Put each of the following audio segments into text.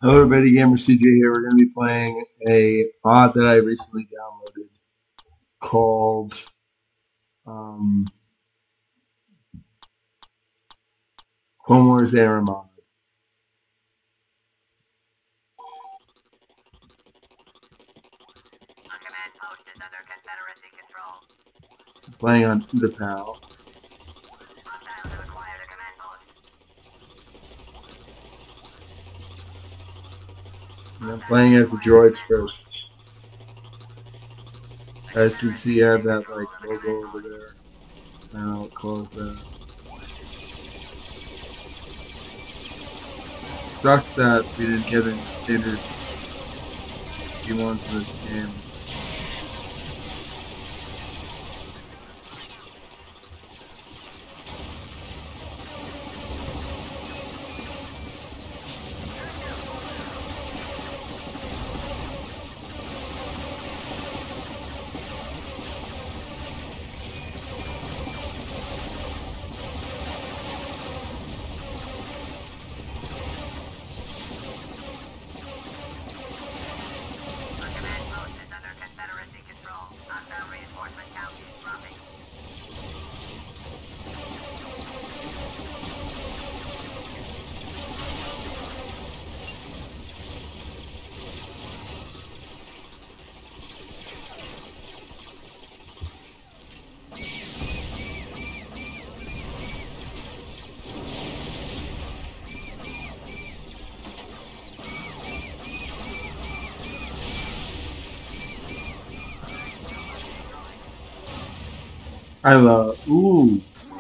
Hello everybody, Gamer CJ here. We're going to be playing a mod that I recently downloaded called um, Clone Wars Era Mod. Playing on Utapau. And I'm playing as the droids first. As you can see, I have that like logo over there. I don't know what close that. Sucks that we didn't get any standard G1s in this game. I love. Ooh.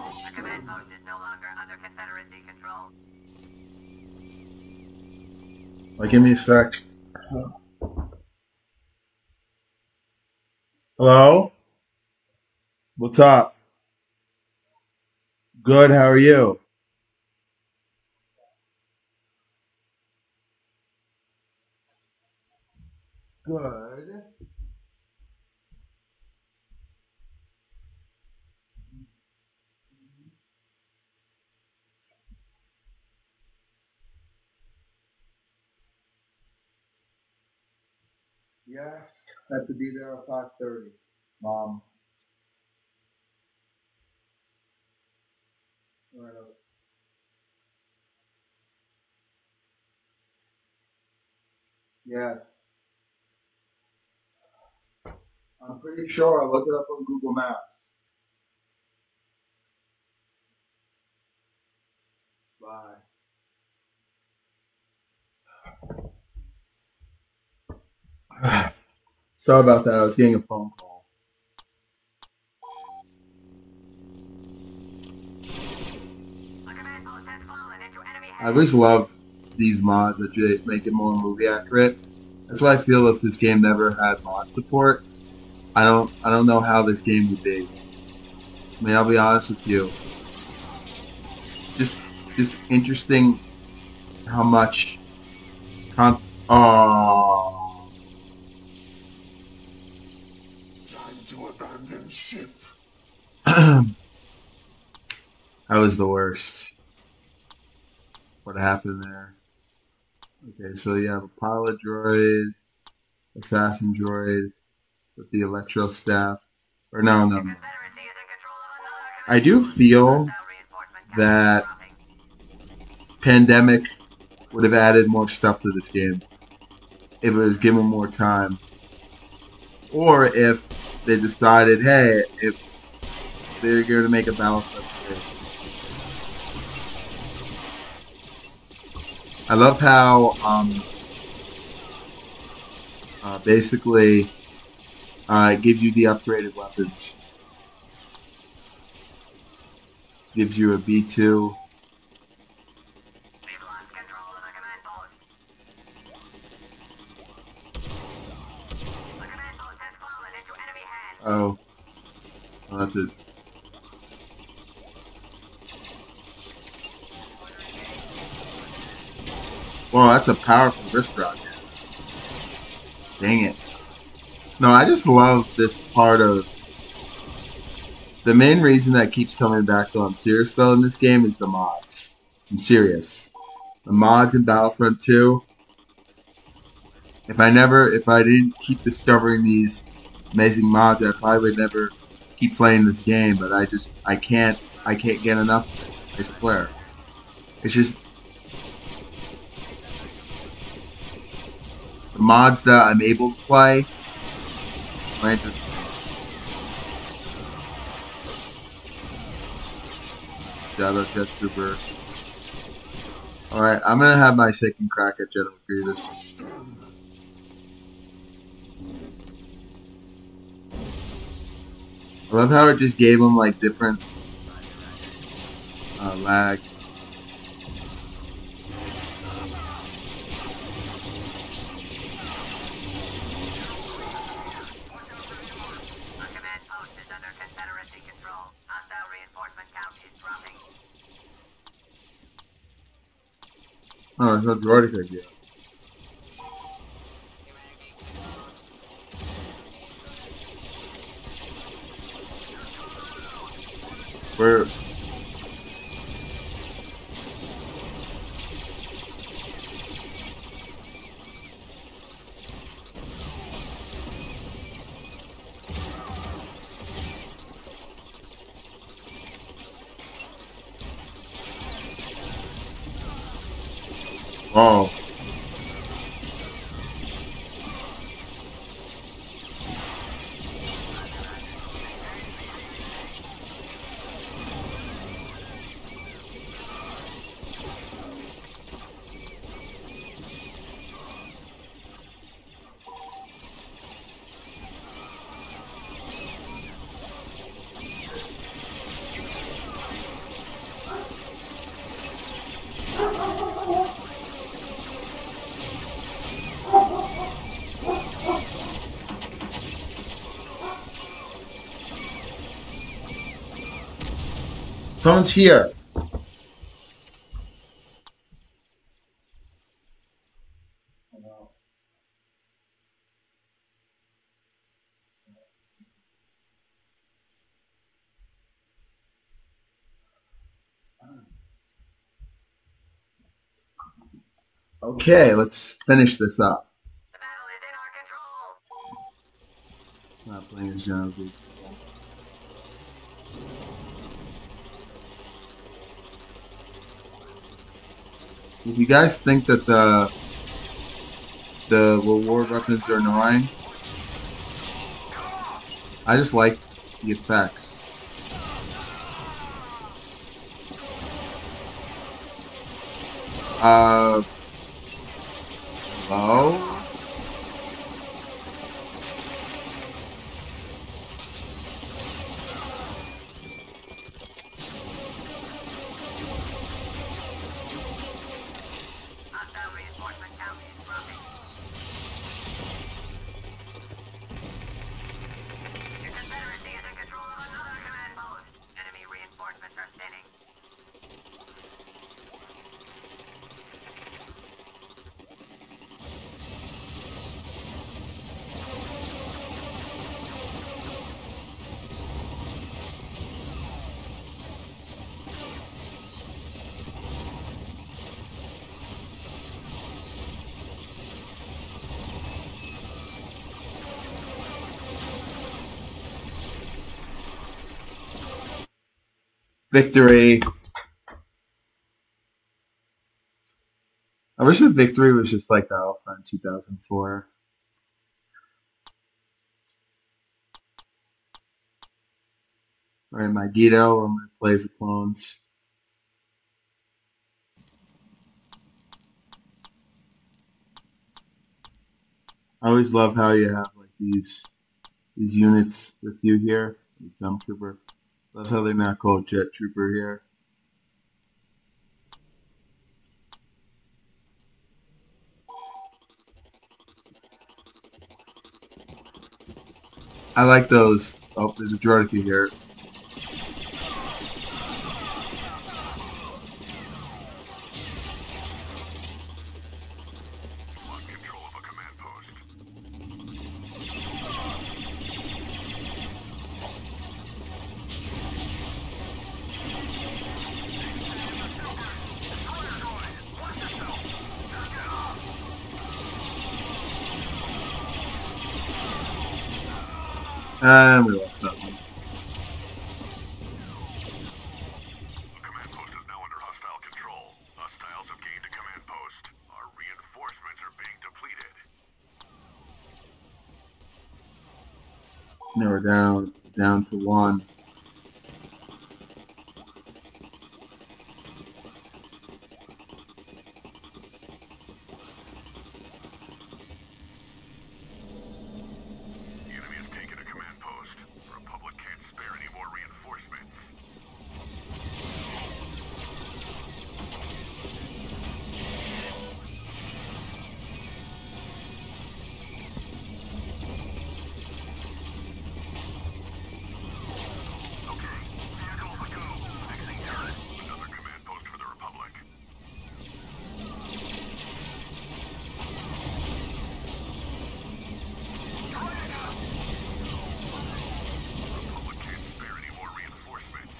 Like, give me a sec. Hello? What's up? Good, how are you? Good. Yes, I have to be there at 5:30. Mom. Right up. Yes. I'm pretty sure. I looked it up on Google Maps. Bye. Sorry about that. I was getting a phone call. I always love these mods that make it more movie accurate. That's why I feel if this game never had mod support, I don't know how this game would be. I mean, I'll be honest with you. Just just interesting how much oh, Time to abandon ship. that was the worst. What happened there? Okay, so you have a pilot droid, assassin droid with the electro staff. Or no. I do feel that Pandemic would have added more stuff to this game if it was given more time. Or if they decided, hey, if they're going to make a Battlefront 3. I love how basically it gives you the upgraded weapons. Gives you a B2. Oh, that's it. Well, that's a powerful wrist rocket. Dang it. No, I just love this part of the main reason that keeps coming back though. I'm serious though in this game is the mods. I'm serious. The mods in Battlefront 2 If I didn't keep discovering these amazing mods, I probably would never keep playing this game. But I can't get enough of it. I swear. It's just the mods that I'm able to play. Granted, Shadow Jet Trooper. All right, I'm gonna have my second crack at General Grievous. I love how it just gave him like different lag. Oh, it's not Droideka yet. Where? Oh, someone's here. Okay, let's finish this up. Not playing as General Grievous. If you guys think that the reward weapons are annoying, I just like the effects. Hello? Victory. I wish the victory was just like the Alpha in 2004. Alright, Magneto, I'm gonna play the clones. I always love how you have like these units with you here. Jump Trooper. Love how they're not called Jet Trooper here. I like those. Oh, there's a Droideka here. And we lost that one. The command post is now under hostile control. Hostiles have gained a command post. Our reinforcements are being depleted. Now we're down to one. The enemy has taken a command post. The Republic can't spare any more reinforcements. Okay, vehicles a go. Fixing turret. Another command post for the Republic. The Republic can't spare any more reinforcements.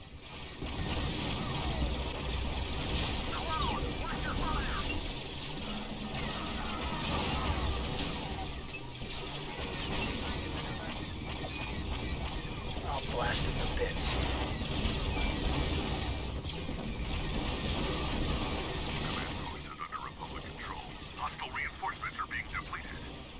I'll blast it to bits. Command post is under Republic control. Hostile reinforcements are being depleted.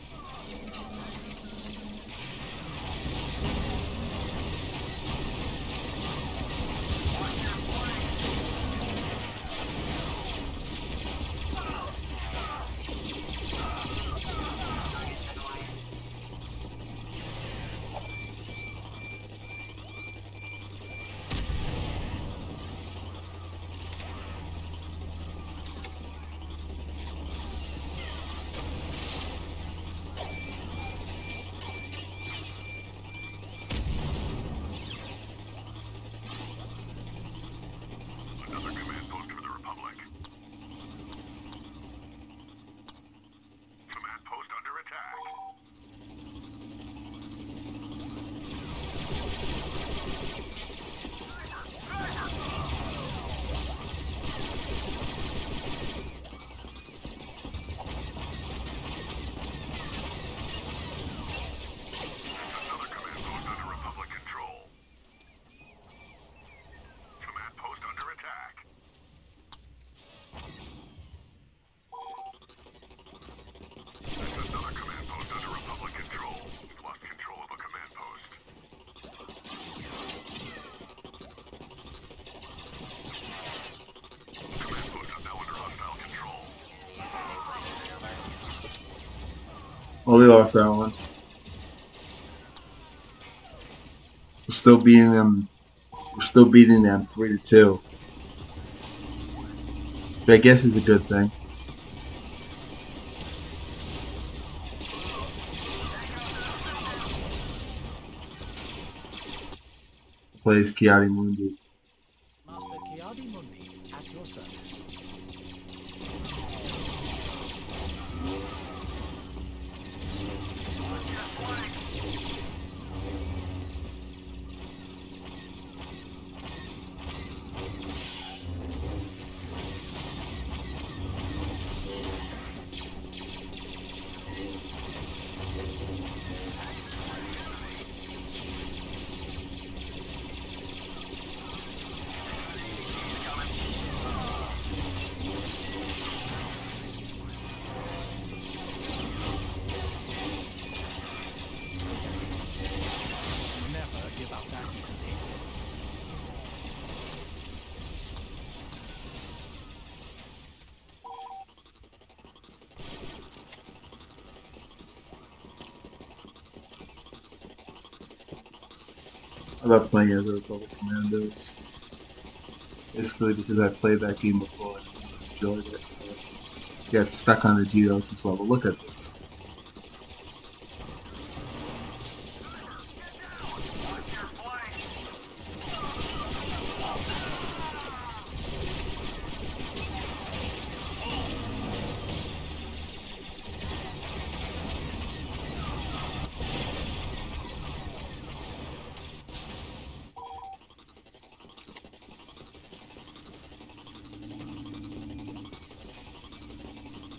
Another command post for the Republic. Command post under attack. Another command post under Republic control. Command post under attack. That's another command post under Republic control. We've lost control of a command post. Command post is now under hostile control. Well, we lost that one. We're still beating them. We're still beating them 3-2. Which I guess is a good thing. Plays Kiadi Mundi. Master Kiadi Mundi, at your service. Never give up that easily. I love playing as a Republic Commandos. Basically because I played that game before and enjoyed it. Get stuck on the Geosis level. Look at this.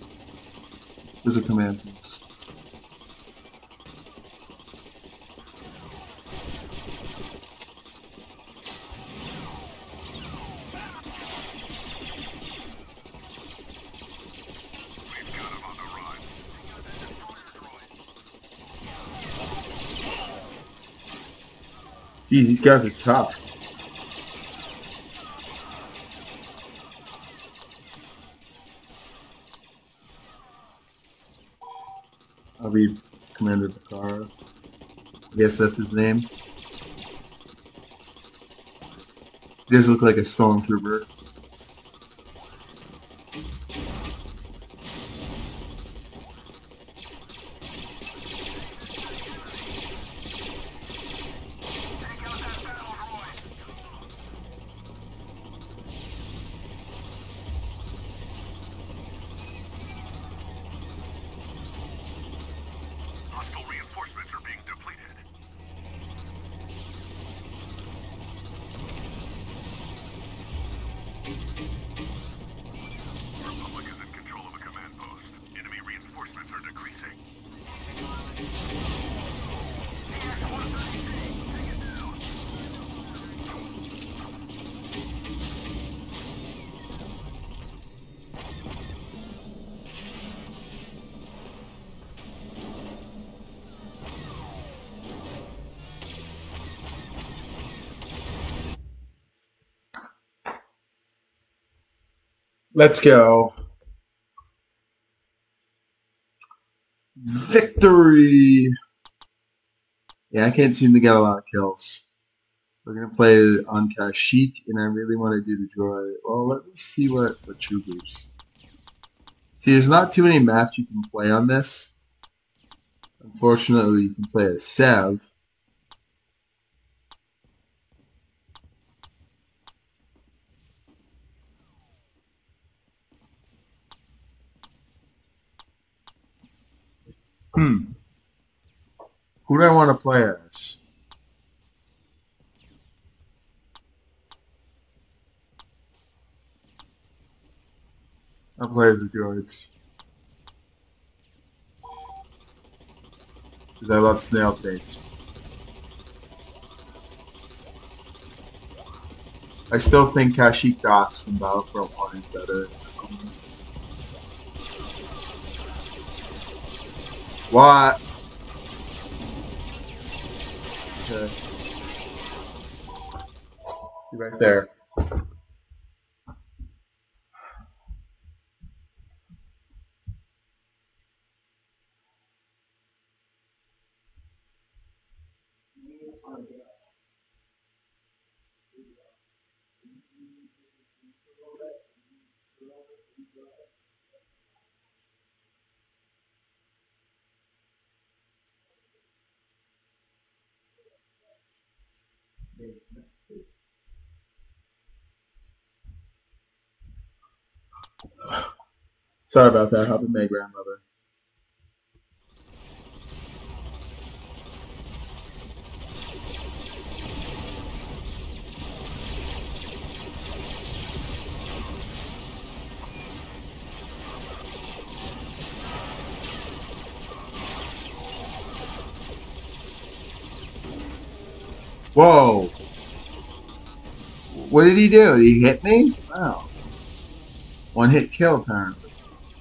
There's a command post. Gee, these guys are tough. I'll be Commander Bakara. I guess that's his name. He does look like a stormtrooper. Hostile reinforcements are being depleted. Republic is in control of a command post. Enemy reinforcements are decreasing. Let's go. Victory! Yeah, I can't seem to get a lot of kills. We're gonna play on Kashyyyk, and I really want to do the droid. Well, let me see what troopers. See, there's not too many maps you can play on this. Unfortunately, you can play as Sev. Who do I want to play as? I'll play as the droids. Because I love snail taste. I still think Kashyyyk Docks from Battlefront 1 is better. What? Okay. Right there. Sorry about that. Helping my grandmother. Whoa! What did he do? Did he hit me? Wow. One hit kill, apparently.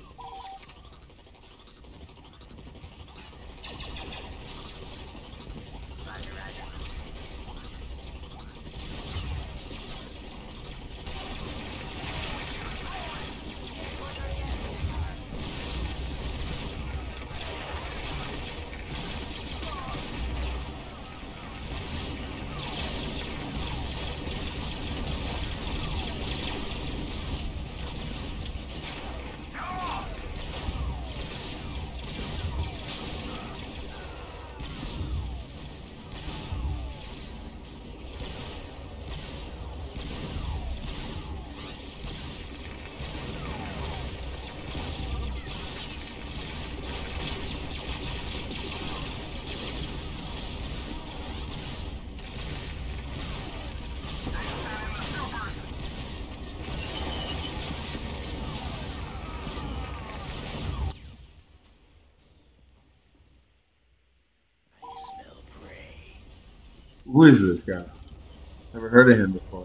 Who is this guy? Never heard of him before.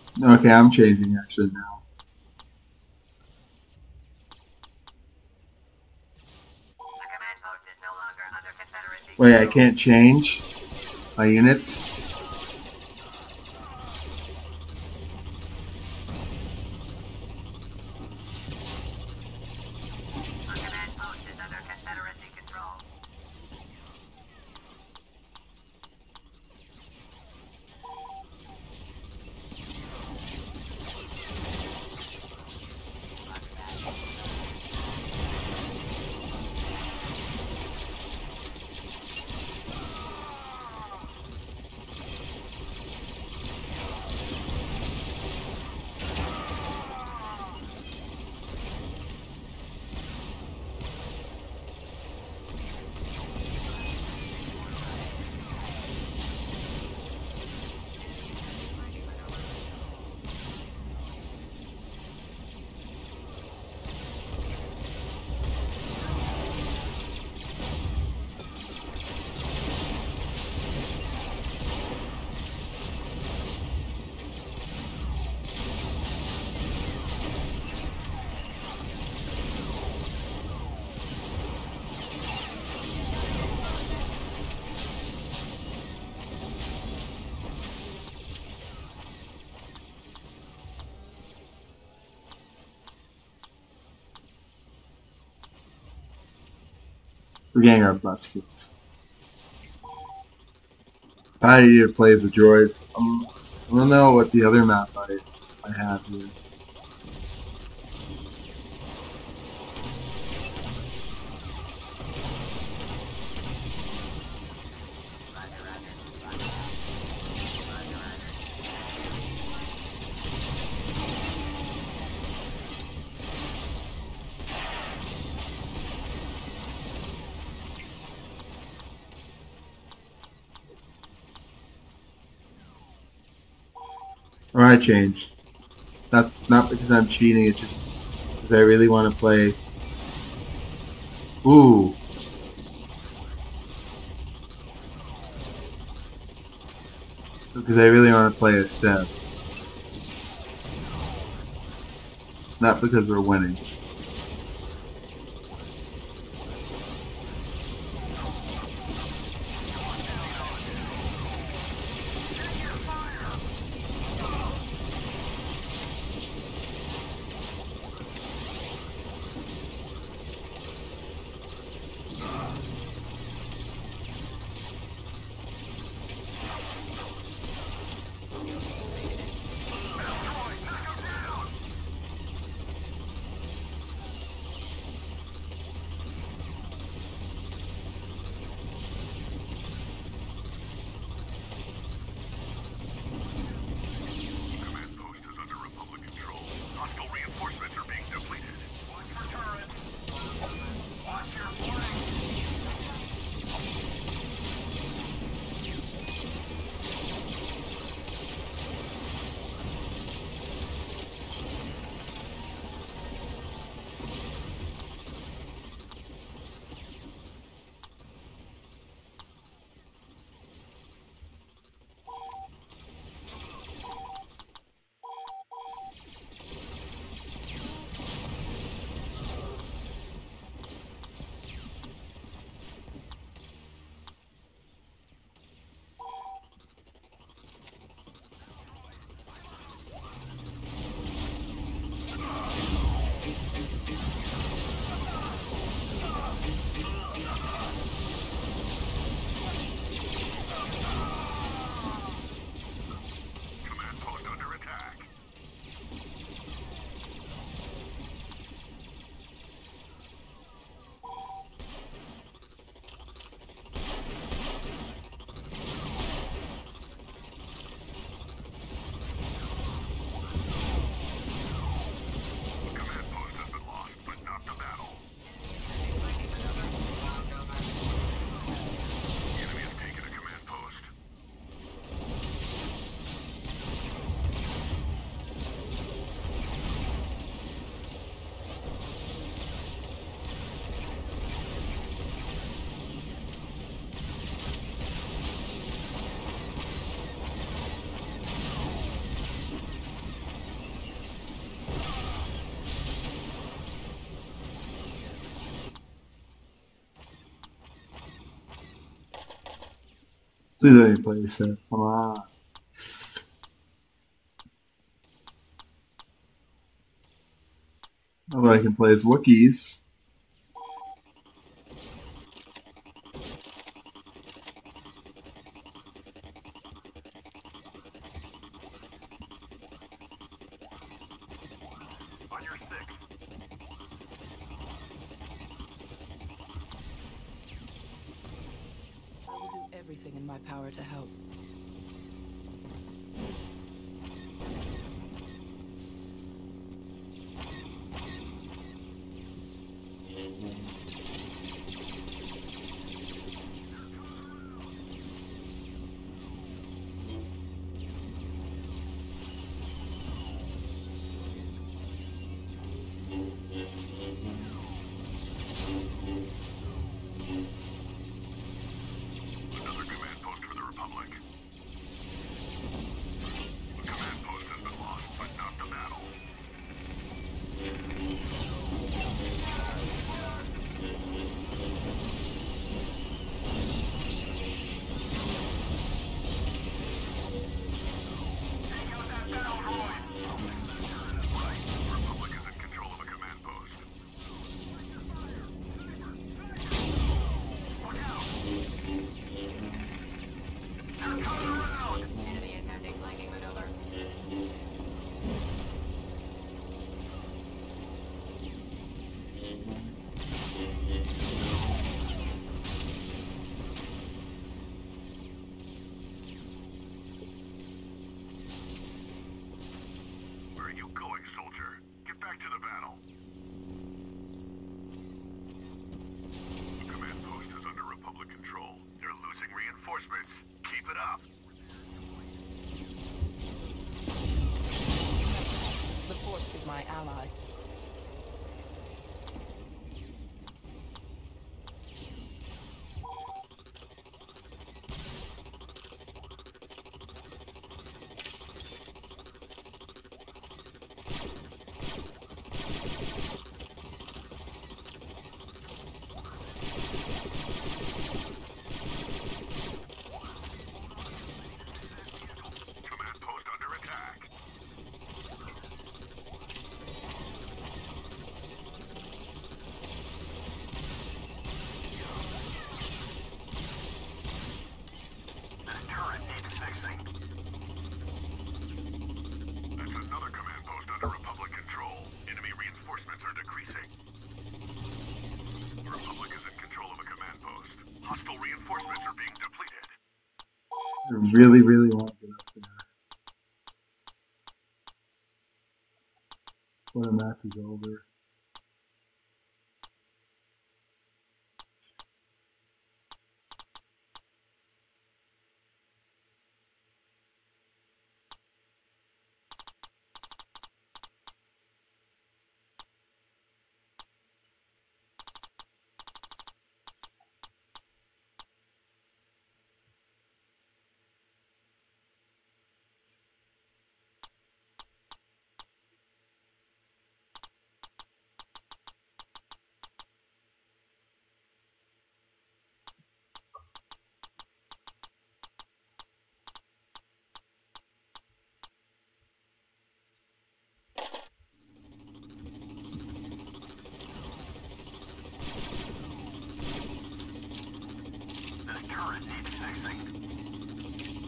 Okay, I'm changing actually now. Wait, I can't change my units? We're getting our butts kicked. How do you play the droids? I don't know what the other map I have here. Or I changed. Not because I'm cheating, it's just because I really want to play. Ooh. Because I really want to play a step. Not because we're winning. Please let me play this. Come on. All I can play is Wookiees. On your six. I will do everything in my power to help. Another command post for the Republic. A command post has been lost, but not the battle. Right. The Republic is in control of a command post. Enemy attempting flanking maneuver. Where are you going, soldier? Get back to the battle. The command post is under Republic control. They're losing reinforcements. Keep it up. The Force is my ally. Command post under attack. This turret needs fixing. That's another command post under Republic control. Enemy reinforcements are decreasing. The Republic is in control of a command post. Hostile reinforcements are being depleted. I really, really want to get up there. When the match is over. This turret needs fixing.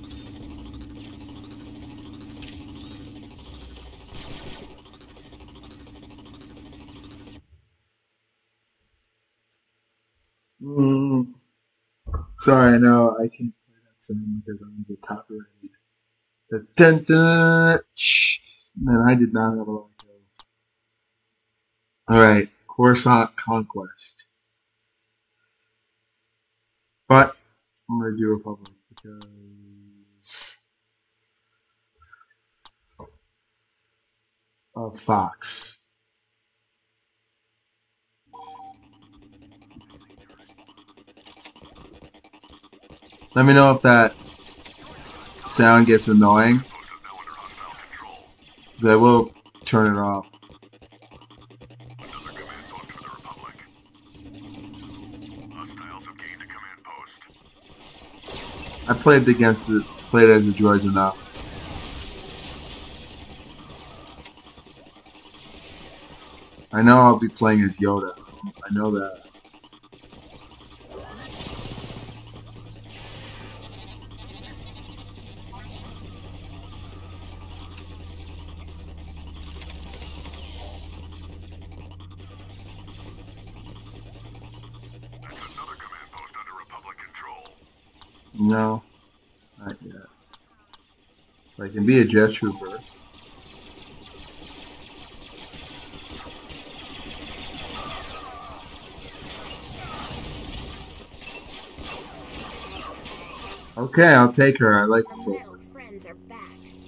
Mm. Sorry, no, I can't play that sound because I'm the copyrighted. The dun dun. Man, I did not have a lot of kills. Alright, Coruscant Conquest. But I'm gonna do Republic because of Fox. Let me know if that sound gets annoying, Post is now under hostile control. 'cause I will turn it off. Another command post for the Republic. Hostiles have gained a command post. I played against it, played as a droid enough. I know I'll be playing as Yoda. I know that. That's another command post under Republic control. No, not yet. I can be a jet trooper. Okay, I'll take her. I like Our Ahsoka. metal friends are back.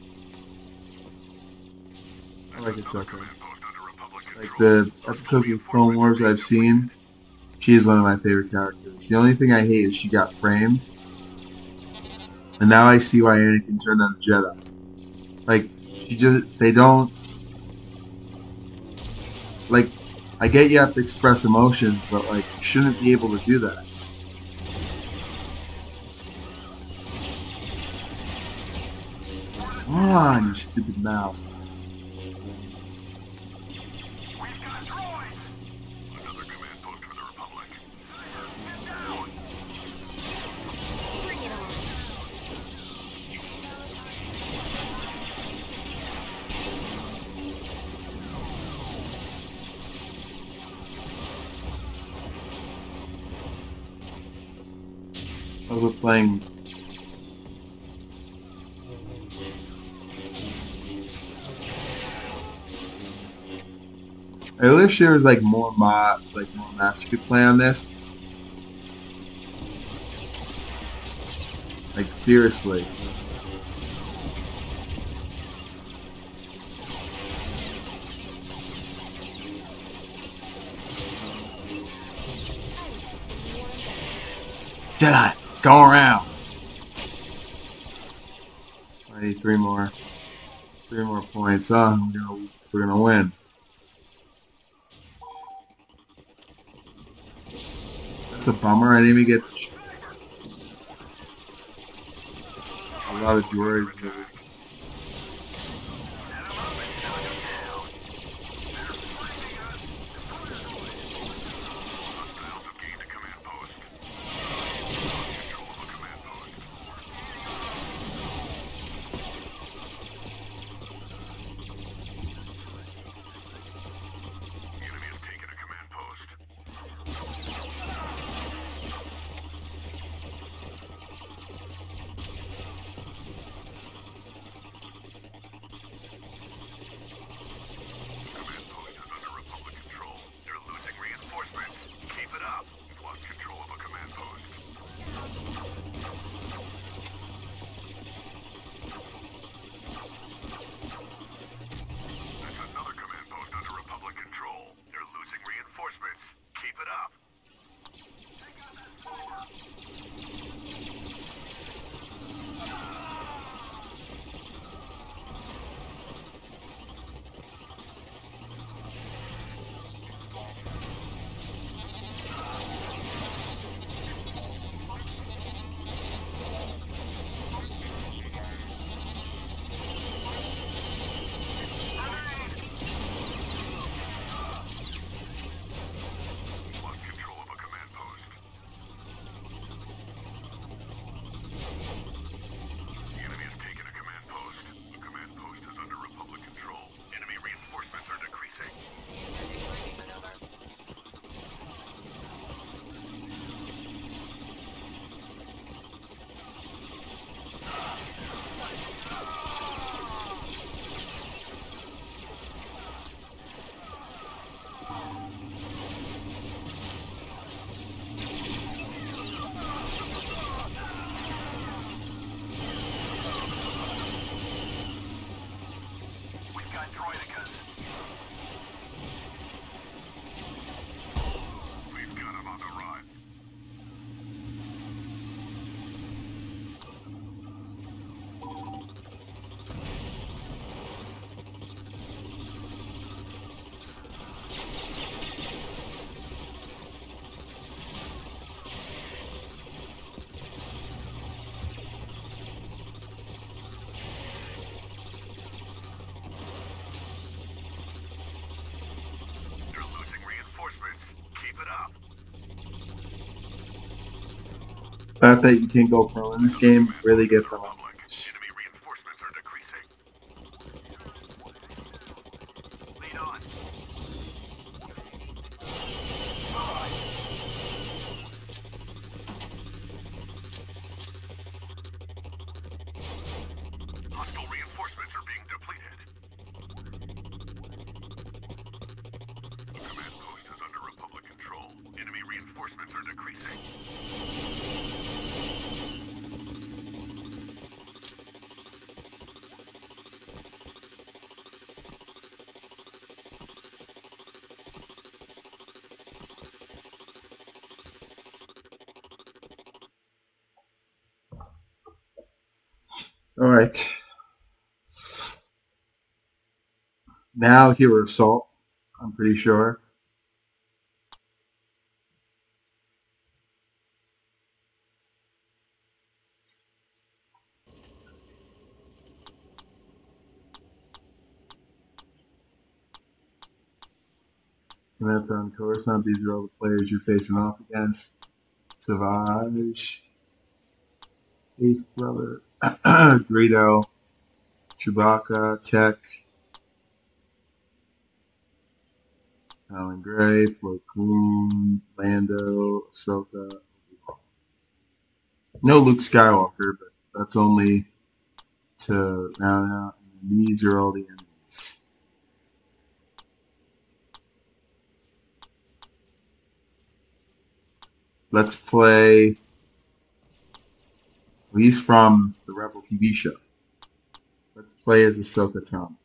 I like Ahsoka. Command post under Republic Like control. the episodes of Clone Wars I've seen, she is one of my favorite characters. The only thing I hate is she got frames. And now I see why Anakin turned on the Jedi. Like, they don't, like, I get you have to express emotions, but, like, you shouldn't be able to do that. Come on, you stupid mouse. Another command post for the Republic. Bring it on. I was playing. I wish there was like more maps you could play on this. Like seriously. I was just getting warmed up. Jedi, go around. I need three more points. Oh, we're gonna win. That's a bummer. I didn't even get a lot of droids. Hostiles have gained a command post. Control of a command post. The enemy has taken a command post. fact that you can't go pro in this game really gets on my nerves. Enemy reinforcements are decreasing. Lead on. Hostile reinforcements are being depleted. The command post is under Republic control. Enemy reinforcements are decreasing. All right. Now hero assault, I'm pretty sure. And that's on Coruscant. These are all the players you're facing off against. Savage, Eighth Brother, Greedo, Chewbacca, Tech, Alan Gray, Flo Koon, Lando, Ahsoka. No Luke Skywalker, but that's only to round out. And these are all the enemies. Let's play. He's from the Rebel TV show. Let's play as Ahsoka Tano.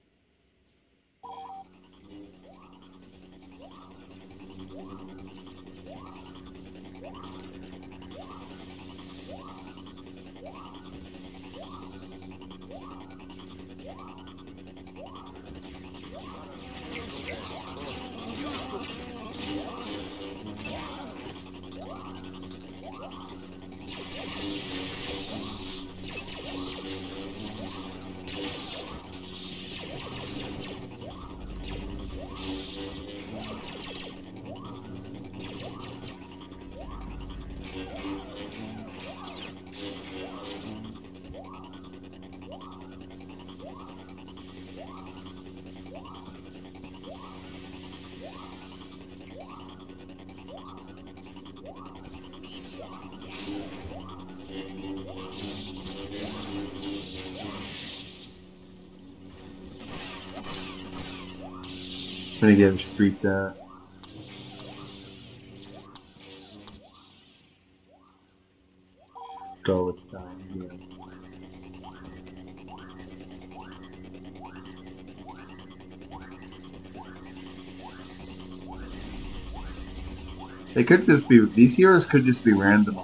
Gonna get him streaked out. Go with time again. They could just be, these heroes could just be randomized.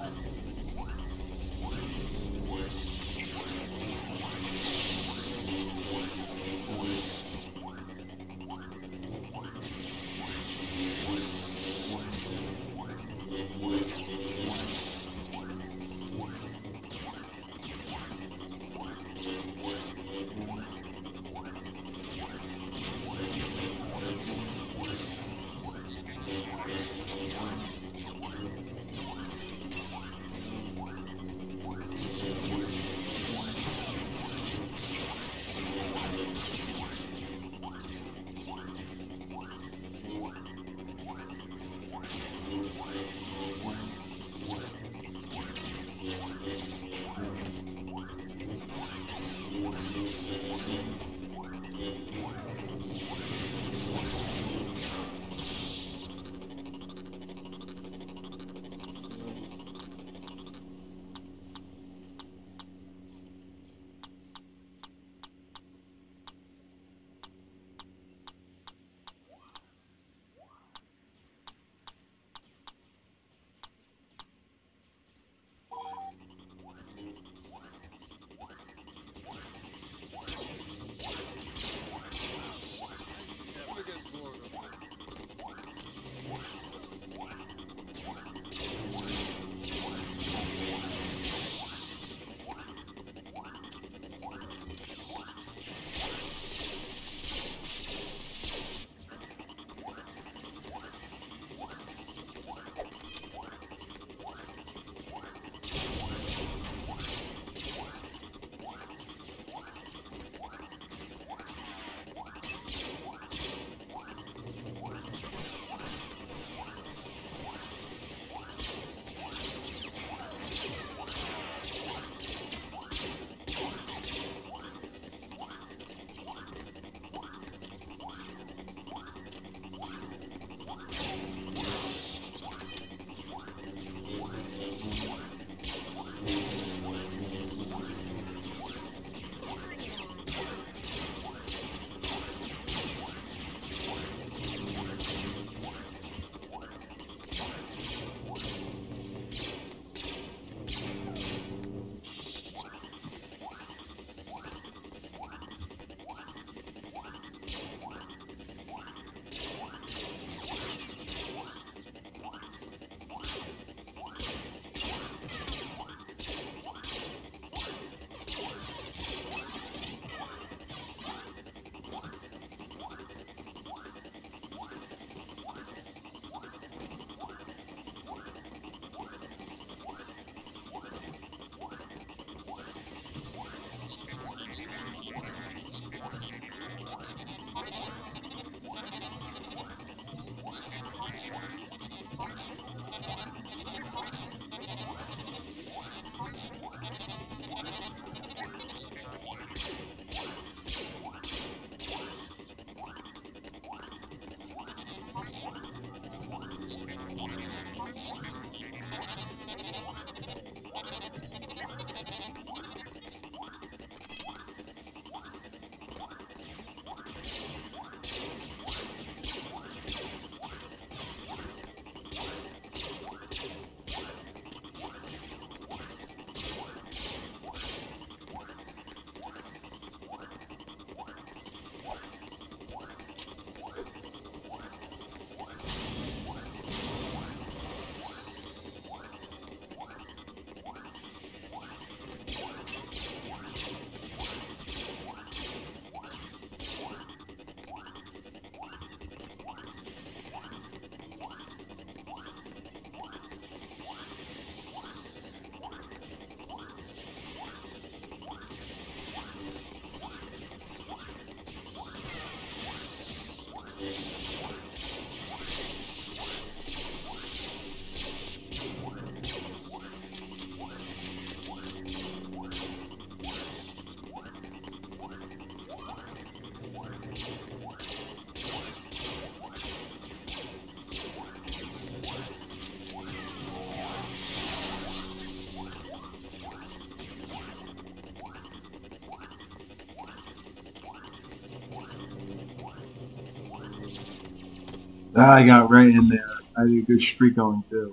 I got right in there. I had a good streak going too.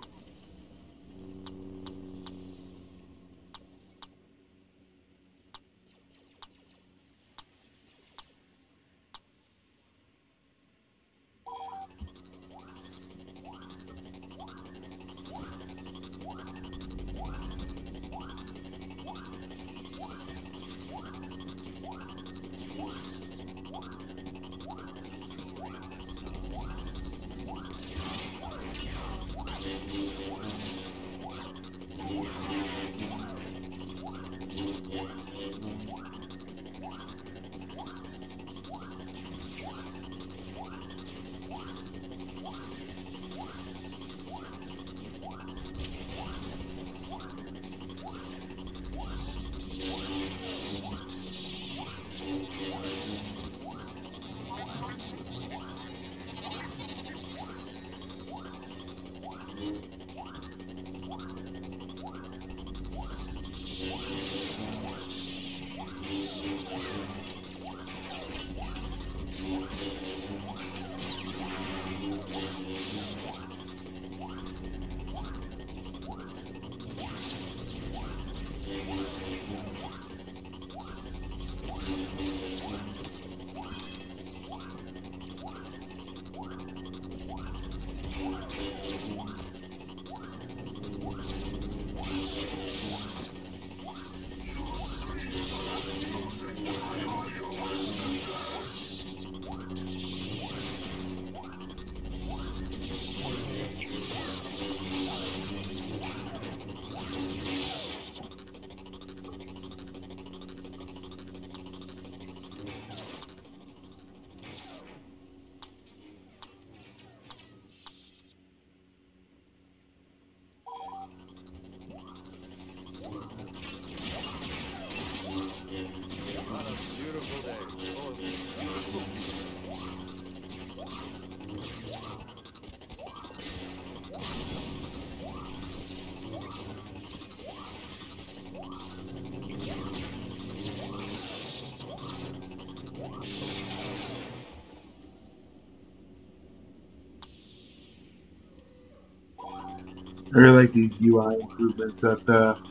I really like these UI improvements that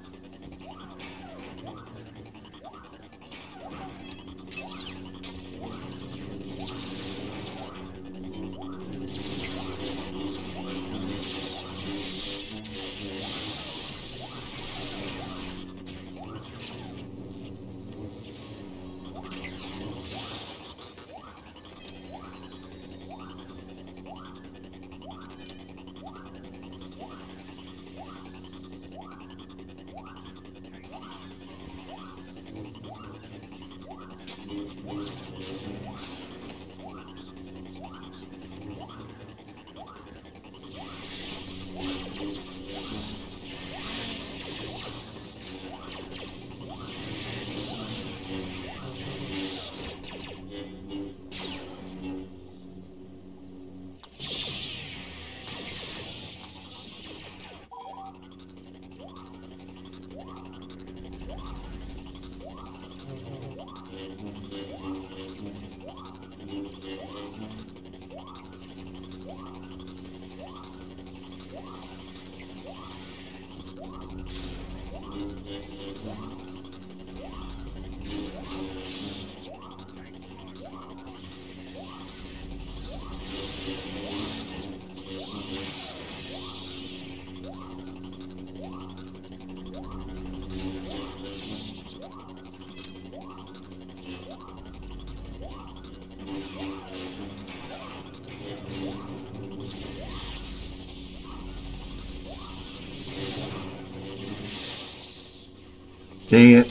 dang it.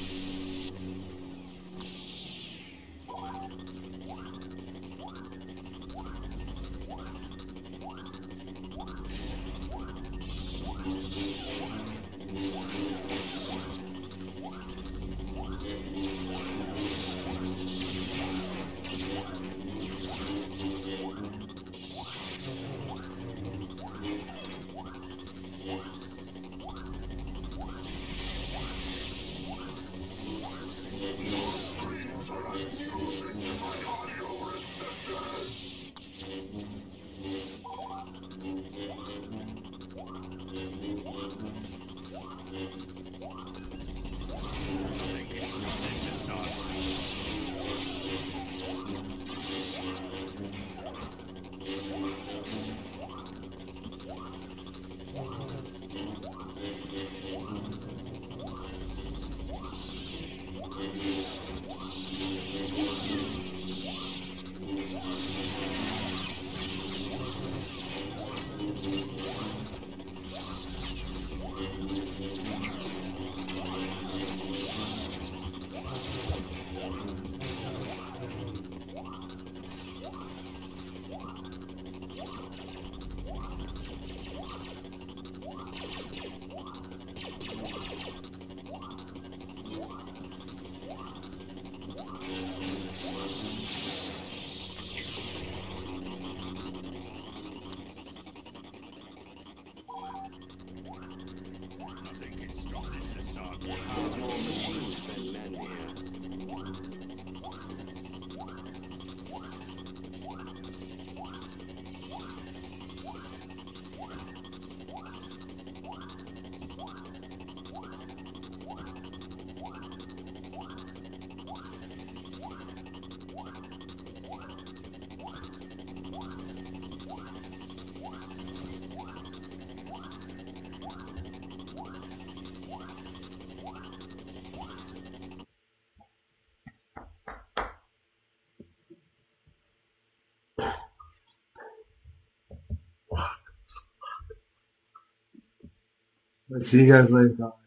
There's more machines than men here. Let's see you guys later.